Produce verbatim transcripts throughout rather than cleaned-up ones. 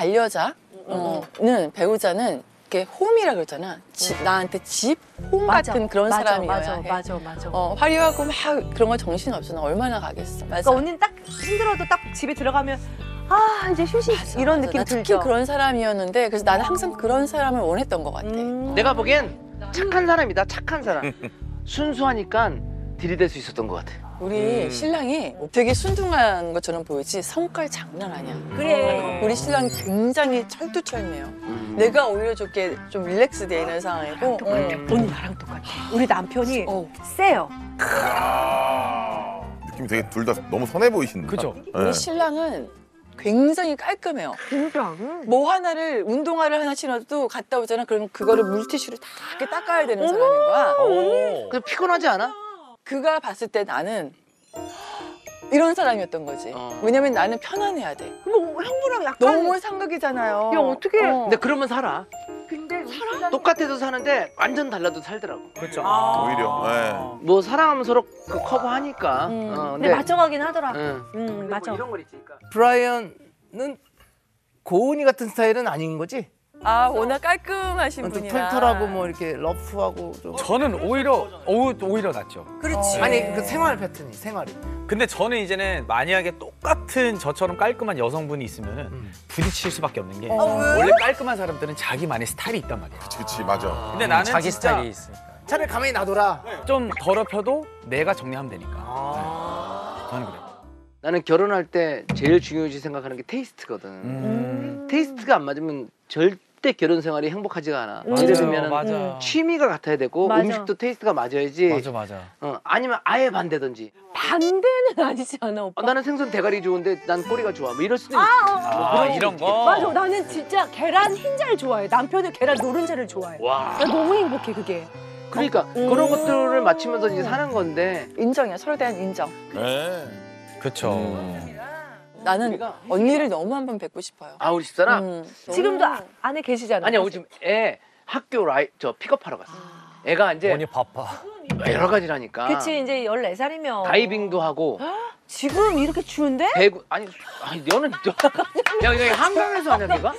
반려자는 어, 배우자는 이렇게 홈이라 그러잖아. 지, 응. 나한테 집, 홈 맞아. 같은 그런 맞아, 사람이어야 맞아, 해. 맞아, 맞아. 어, 화려하고 막 그런 거 정신 없어. 나 얼마나 가겠어. 맞아. 그러니까 언니는 딱 힘들어도 딱 집에 들어가면 아 이제 휴식 맞아, 이런 맞아. 느낌 나 들죠. 특히 그런 사람이었는데 그래서 나는 항상 그런 사람을 원했던 것 같아. 음. 내가 보기엔 착한 사람이다. 착한 사람. 순수하니까 들이댈 수 있었던 것 같아. 우리 음. 신랑이 되게 순둥한 것처럼 보이지 성깔 장난 아니야. 그래. 우리 신랑이 굉장히 철두철미해요. 음. 내가 오히려 좋게 좀 릴렉스 돼 있는 상황이고. 똑같아. 음. 언니 나랑 똑같아. 우리 남편이 어. 세요. 야, 느낌이 되게 둘 다 너무 선해 보이신다. 그죠? 우리 네. 신랑은 굉장히 깔끔해요. 진짜. 뭐 하나를 운동화를 하나 신어도 갔다 오잖아. 그러면 그거를 물티슈로 다 이렇게 닦아야 되는 사람인 거야. 오. 근데 피곤하지 않아? 그가 봤을 때 나는 이런 사람이었던 거지. 어. 왜냐면 나는 편안해야 돼. 뭐 형부랑 약간 너무 상극이잖아요. 야, 어떡해. 근데 그러면 살아. 근데 똑같아도 사는데 완전 달라도 살더라고. 그렇죠. 오히려. 네. 뭐 사랑하면 서로 그 커버하니까. 음. 어, 근데 맞춰가긴 하더라. 응. 음 맞아. 걸 있으니까. 브라이언은 고은이 같은 스타일은 아닌 거지? 아 워낙 깔끔하신 좀 분이라. 털털하고 뭐 이렇게 러프하고 좀. 저는 오히려 오, 오히려 낫죠. 그렇지. 아니 그 생활 패턴이 생활이. 근데 저는 이제는 만약에 똑같은 저처럼 깔끔한 여성분이 있으면은 음. 부딪힐 수밖에 없는 게 어, 왜? 원래 깔끔한 사람들은 자기만의 스타일이 있단 말이야. 그치, 그치, 맞아. 근데 나는 자기 진짜 스타일이 있으니까. 차라리 가만히 놔둬라. 좀 더럽혀도 내가 정리하면 되니까. 아. 네. 저는 그래요. 나는 결혼할 때 제일 중요시 생각하는 게 테이스트거든. 음. 테이스트가 안 맞으면 절대 결혼 생활이 행복하지가 않아. 음. 예를 들면 맞아. 취미가 같아야 되고 맞아. 음식도 테이스트가 맞아야지. 맞아 맞아. 어, 아니면 아예 반대든지. 반대는 아니지 않아 오빠? 어, 나는 생선 대가리 좋은데 난 꼬리가 좋아. 뭐 이럴 수도 있어. 아, 이런 거. 맞아. 나는 진짜 계란 흰자를 좋아해. 남편은 계란 노른자를 좋아해. 와. 나 너무 행복해 그게. 그러니까 음. 그런 것들을 맞추면서 이제 사는 건데. 인정이야. 서로에 대한 인정. 네. 그쵸. 음. 나는 우리가- 언니를 너무 한번 뵙고 싶어요. 아 우리 집사람? 음, 지금도 너무- 아, 안에 계시잖아. 아니야 우리 지금 애 학교 라이 저 픽업하러 갔어. 애가 이제 언니 바빠. 여러 가지라니까. 그치 이제 열네 살이면. 다이빙도 하고 지금 이렇게 추운데? 배구 아니 아니 너는 저, 야 여기 한강에서 하냐 네가?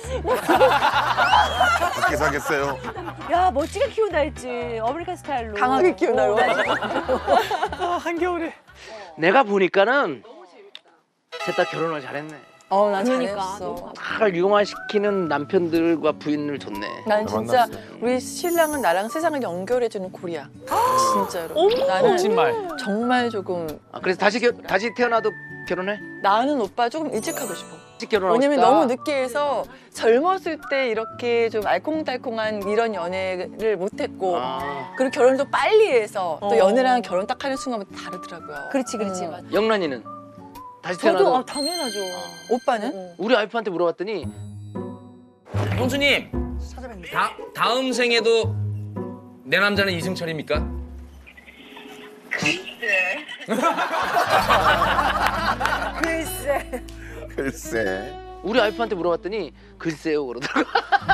밖에 사겠어요. 야 멋지게 키운다 했지. 아메리칸 스타일로. 강하게 키우나요? 아, 한겨울에. 내가 보니까는 셋 다 결혼을 잘했네. 어, 난 그러니까. 잘했어. 잘 융화시키는 남편들과 부인을 줬네. 난 진짜 만났어요. 우리 신랑은 나랑 세상을 연결해주는 고리야. 진짜로. 어머. 나는 거짓말. 정말 조금 아, 그래서 다시 겨, 다시 태어나도 결혼해? 나는 오빠 조금 일찍 하고 싶어. 일찍 결혼하고 왜냐면 싶다. 너무 늦게 해서 젊었을 때 이렇게 좀 알콩달콩한 이런 연애를 못했고 아, 그리고 결혼도 빨리 해서 또 어. 연애랑 결혼 딱 하는 순간부터 다르더라고요. 그렇지 그렇지. 음. 맞아. 영란이는 다시 저도 태어나도 아, 당연하죠. 오빠는? 어. 우리 와이프한테 물어봤더니 형수님, 다, 다음 생에도 내 남자는 이승철입니까? 글쎄. 글쎄. 우리 와이프한테 물어봤더니 글쎄요 그러더라고.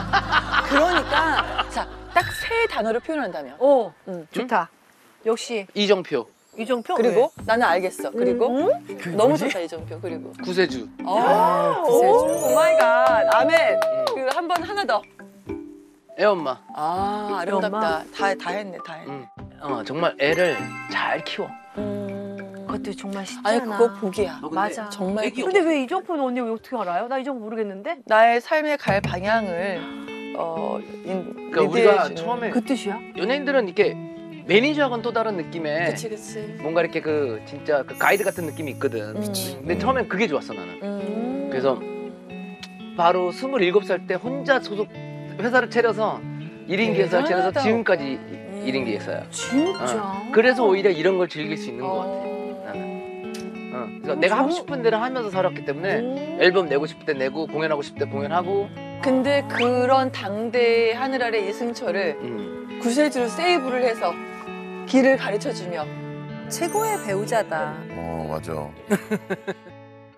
그러니까 자, 딱 세 단어로 표현한다면 어 응. 좋다. 역시 이정표, 이정표. 그리고 나는 알겠어. 그리고 음? 너무 좋다 이정표. 그리고 구세주. 어, 오 마이 갓. 아멘. 그 한 번 하나 더. 애엄마. 아 아름답다. 다 다 했네 다 했네. 응. 어, 정말 애를 잘 키워. 음. 그것도 정말 쉽지 아니 않아. 그거 복이야. 맞아. 정말 애기 근데 왜 이정표는 언니 왜 어떻게 알아요? 나 이정표 모르겠는데. 나의 삶에 갈 방향을 어 인, 그러니까 우리가 리드해주는. 처음에 그 뜻이야? 연예인들은 이렇게 매니저하고는 또 다른 느낌의 그치 그치. 뭔가 이렇게 그 진짜 그 가이드 같은 느낌이 있거든. 음. 근데 처음엔 그게 좋았어 나는. 음. 그래서 바로 스물일곱 살 때 혼자 소속 회사를 차려서 일 인 기획사를 차려서 대단하다. 지금까지 음. 일 인 기획사야. 진짜. 어. 그래서 오히려 이런 걸 즐길 수 있는 것 같아. 어. 나는. 어. 그래서 내가 하고 싶은 대로 하면서 살았기 때문에 앨범 내고 싶을 때 내고 공연하고 싶을 때 공연하고. 근데 그런 당대의 하늘 아래 이승철을 음. 구세주로 세이브를 해서 길을 가르쳐주며 최고의 배우자다. 어, 맞아.